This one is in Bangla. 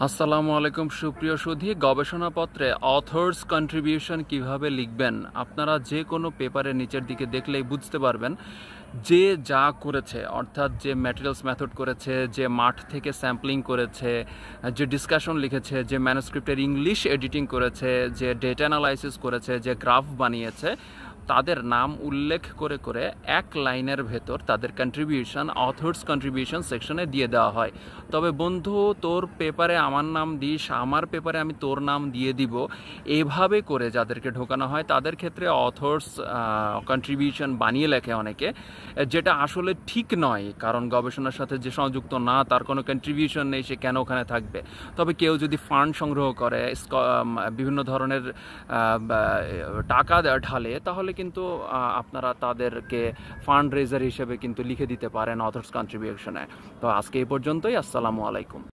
আসসালামু আলাইকুম সুপ্রিয় সুধী। গবেষণাপত্রে অথর্স কন্ট্রিবিউশন কিভাবে লিখবেন আপনারা যে কোনো পেপারের নিচের দিকে দেখলেই বুঝতে পারবেন যে যা করেছে, অর্থাৎ যে ম্যাটেরিয়ালস মেথড করেছে, যে মাঠ থেকে স্যাম্পলিং করেছে, যে ডিসকাশন লিখেছে, যে ম্যানুস্ক্রিপ্টের ইংলিশ এডিটিং করেছে, যে ডেটা অ্যানালাইসিস করেছে, যে গ্রাফ বানিয়েছে, তাদের নাম উল্লেখ করে করে এক লাইনের ভেতর তাদের কন্ট্রিবিউশন অথর্স কন্ট্রিবিউশন সেকশনে দিয়ে দেওয়া হয়। তবে বন্ধু, তোর পেপারে আমার নাম দিস, আমার পেপারে আমি তোর নাম দিয়ে দিব, এভাবে করে যাদেরকে ঢোকানো হয় তাদের ক্ষেত্রে অথর্স কন্ট্রিবিউশন বানিয়ে লেখে অনেকে, যেটা আসলে ঠিক নয়। কারণ গবেষণার সাথে যে সংযুক্ত না, তার কোনো কন্ট্রিবিউশন নেই, সে কেন ওখানে থাকবে? তবে কেউ যদি ফান্ড সংগ্রহ করে, বিভিন্ন ধরনের টাকা ঢালে, তাহলে কিন্তু আপনারা তাদেরকে ফান্ড রেজার হিসেবে কিন্তু লিখে দিতে পারেন অথর্স কন্ট্রিবিউশনে। তো আজকে এই পর্যন্তই। আসসালামু আলাইকুম।